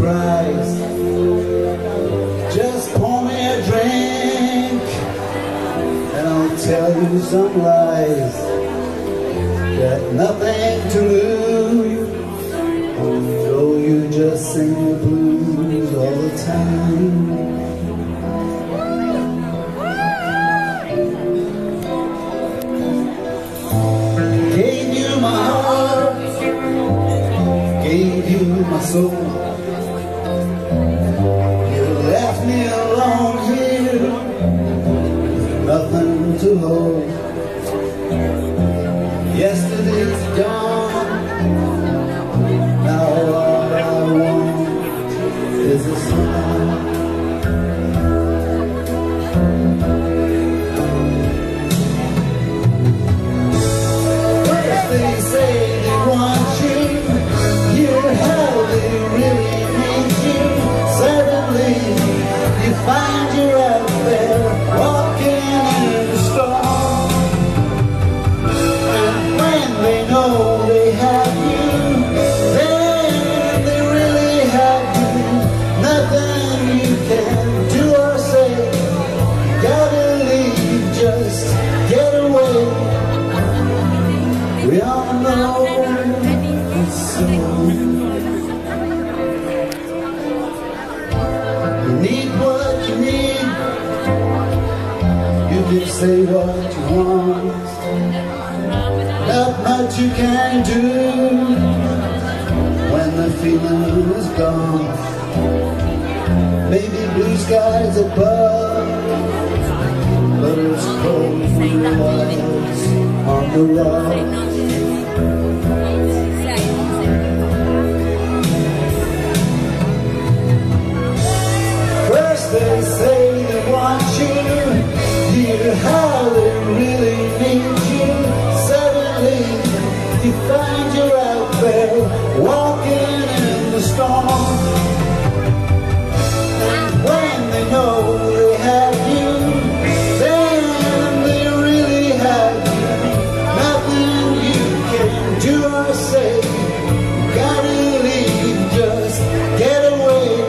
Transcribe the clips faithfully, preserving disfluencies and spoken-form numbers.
surprise. Just pour me a drink and I'll tell you some lies. Got nothing to lose, though you just sing the blues all the time. Gave you my heart, gave you my soul. You left me alone here, nothing to hold. Yesterday's gone, now all I want is a smile. First they say they want you, hear how they really need you. Suddenly you find you're out there walking in the storm. And when they know they have you, then they really have you. Nothing you can do or say, you gotta leave, just get away. We all know it's so. You need what you need, you can say what you want. Not much you can do when the feeling is gone. Maybe blue skies above, but it's cold when your eyes on the rock. First they say they want you, hear how they really need you. Suddenly you find you're out there walking in the storm. And when they know they have you, then they really have you. Nothing you can do or say, you gotta leave, just get away.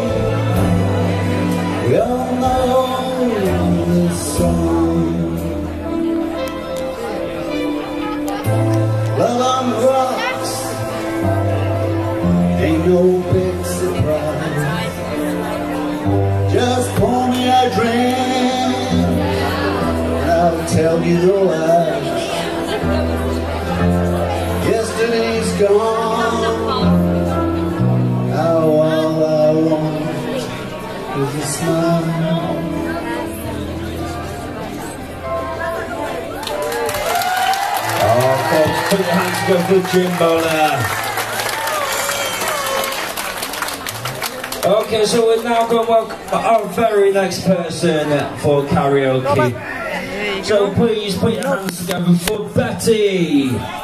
We all know this song. Love on the rocks ain't no big surprise. Just pour me a drink and I'll tell you the lies. Yesterday's gone, now all I want is a smile. Oh, folks, put your hands together for Jimbo there. Okay, so we're now going to welcome our very next person for karaoke. So please put your hands together for Betty.